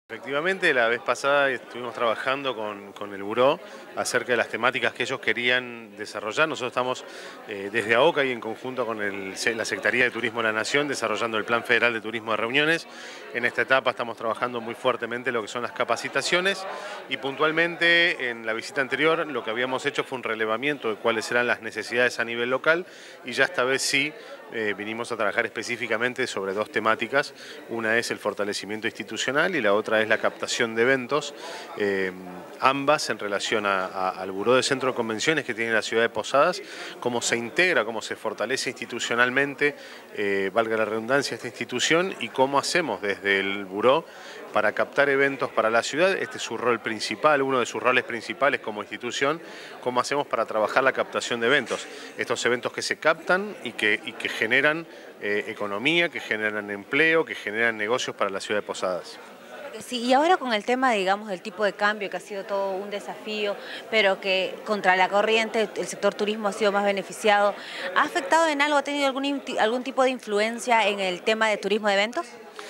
Efectivamente, la vez pasada estuvimos trabajando con el Buró acerca de las temáticas que ellos querían desarrollar. Nosotros estamos desde AOCA y en conjunto con la Secretaría de Turismo de la Nación desarrollando el Plan Federal de Turismo de Reuniones. En esta etapa estamos trabajando muy fuertemente lo que son las capacitaciones y puntualmente en la visita anterior lo que habíamos hecho fue un relevamiento de cuáles eran las necesidades a nivel local y ya esta vez sí vinimos a trabajar específicamente sobre dos temáticas. Una es el fortalecimiento institucional y la otra es la captación de eventos, ambas en relación al Buró de Centro de Convenciones que tiene la ciudad de Posadas, cómo se integra, cómo se fortalece institucionalmente, valga la redundancia, esta institución y cómo hacemos desde el Buró para captar eventos para la ciudad. Este es su rol principal, uno de sus roles principales como institución, cómo hacemos para trabajar la captación de eventos. Estos eventos que se captan y que generan economía, que generan empleo, que generan negocios para la ciudad de Posadas. Sí, y ahora con el tema, digamos, del tipo de cambio, que ha sido todo un desafío, pero que contra la corriente el sector turismo ha sido más beneficiado, ¿ha afectado en algo, ha tenido algún tipo de influencia en el tema de turismo de eventos?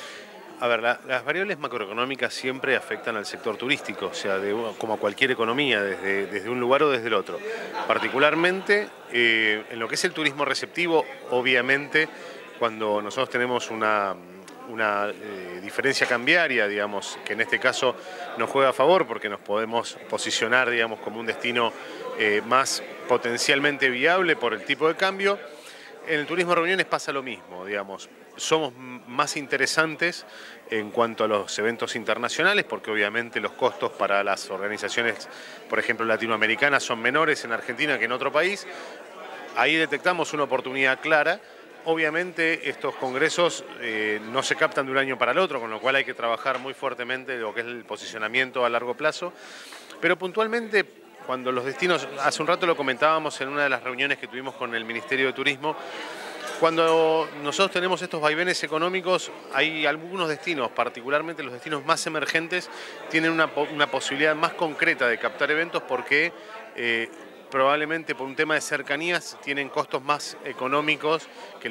A ver, las variables macroeconómicas siempre afectan al sector turístico, o sea, como a cualquier economía, desde un lugar o desde el otro. Particularmente en lo que es el turismo receptivo, obviamente, cuando nosotros tenemos una diferencia cambiaria, digamos, que en este caso nos juega a favor porque nos podemos posicionar, digamos, como un destino más potencialmente viable por el tipo de cambio. En el turismo de reuniones pasa lo mismo, digamos. Somos más interesantes en cuanto a los eventos internacionales, porque obviamente los costos para las organizaciones, por ejemplo, latinoamericanas son menores en Argentina que en otro país. Ahí detectamos una oportunidad clara. Obviamente estos congresos no se captan de un año para el otro, con lo cual hay que trabajar muy fuertemente lo que es el posicionamiento a largo plazo. Pero puntualmente, cuando los destinos, hace un rato lo comentábamos en una de las reuniones que tuvimos con el Ministerio de Turismo, cuando nosotros tenemos estos vaivenes económicos, hay algunos destinos, particularmente los destinos más emergentes, tienen una posibilidad más concreta de captar eventos porque probablemente por un tema de cercanías tienen costos más económicos que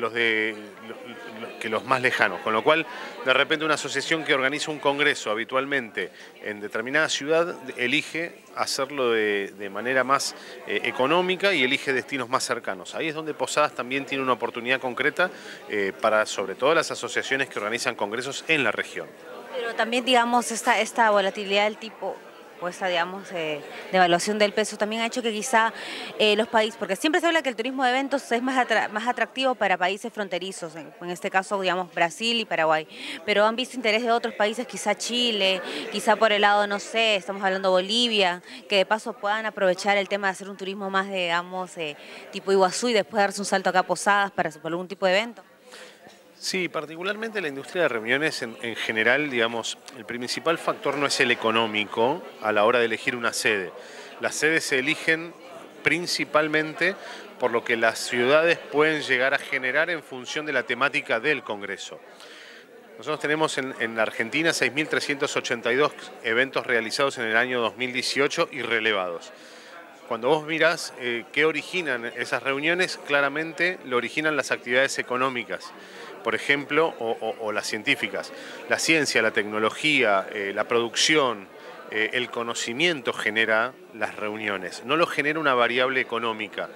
los más lejanos, con lo cual de repente una asociación que organiza un congreso habitualmente en determinada ciudad elige hacerlo de manera más económica y elige destinos más cercanos. Ahí es donde Posadas también tiene una oportunidad concreta para sobre todo las asociaciones que organizan congresos en la región. Pero también, digamos, esta volatilidad del tipo, pues esta, digamos, devaluación del peso también ha hecho que quizá los países, porque siempre se habla que el turismo de eventos es más atractivo para países fronterizos, en este caso, digamos, Brasil y Paraguay, pero han visto interés de otros países, quizá Chile, quizá por el lado, no sé, estamos hablando Bolivia, que de paso puedan aprovechar el tema de hacer un turismo más, digamos, tipo Iguazú y después darse un salto acá a Posadas para algún tipo de evento. Sí, particularmente la industria de reuniones en general, digamos, el principal factor no es el económico a la hora de elegir una sede. Las sedes se eligen principalmente por lo que las ciudades pueden llegar a generar en función de la temática del Congreso. Nosotros tenemos en la Argentina 6.382 eventos realizados en el año 2018 y relevados. Cuando vos mirás qué originan esas reuniones, claramente lo originan las actividades económicas, por ejemplo, o las científicas. La ciencia, la tecnología, la producción, el conocimiento genera las reuniones, no lo genera una variable económica.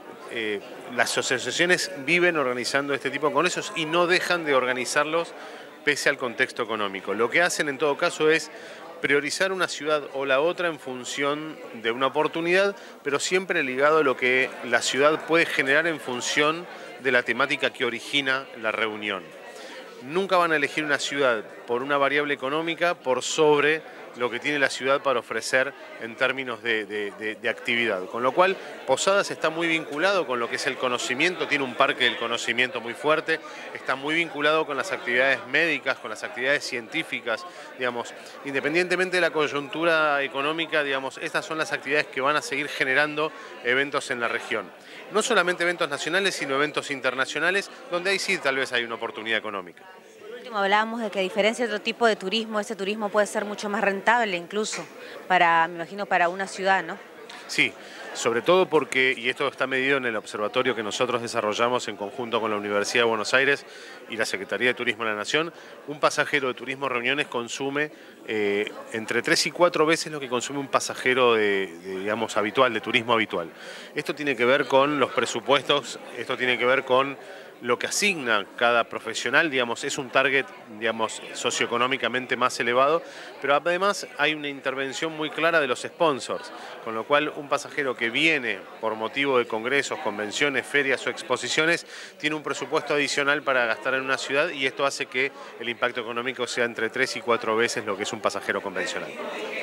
Las asociaciones viven organizando este tipo de congresos y no dejan de organizarlos pese al contexto económico. Lo que hacen en todo caso es priorizar una ciudad o la otra en función de una oportunidad, pero siempre ligado a lo que la ciudad puede generar en función de la temática que origina la reunión. Nunca van a elegir una ciudad por una variable económica por sobre lo que tiene la ciudad para ofrecer en términos de actividad. Con lo cual, Posadas está muy vinculado con lo que es el conocimiento, tiene un parque del conocimiento muy fuerte, está muy vinculado con las actividades médicas, con las actividades científicas, digamos, independientemente de la coyuntura económica, digamos, estas son las actividades que van a seguir generando eventos en la región. No solamente eventos nacionales, sino eventos internacionales, donde ahí sí tal vez hay una oportunidad económica. Hablábamos de que a diferencia de otro tipo de turismo, ese turismo puede ser mucho más rentable incluso para, me imagino, para una ciudad, ¿no? Sí, sobre todo porque, y esto está medido en el observatorio que nosotros desarrollamos en conjunto con la Universidad de Buenos Aires y la Secretaría de Turismo de la Nación, un pasajero de Turismo Reuniones consume entre 3 y 4 veces lo que consume un pasajero digamos, habitual, de turismo habitual. Esto tiene que ver con los presupuestos, esto tiene que ver con lo que asigna cada profesional, digamos, es un target, digamos, socioeconómicamente más elevado, pero además hay una intervención muy clara de los sponsors, con lo cual un pasajero que viene por motivo de congresos, convenciones, ferias o exposiciones, tiene un presupuesto adicional para gastar en una ciudad y esto hace que el impacto económico sea entre 3 y 4 veces lo que es un pasajero convencional.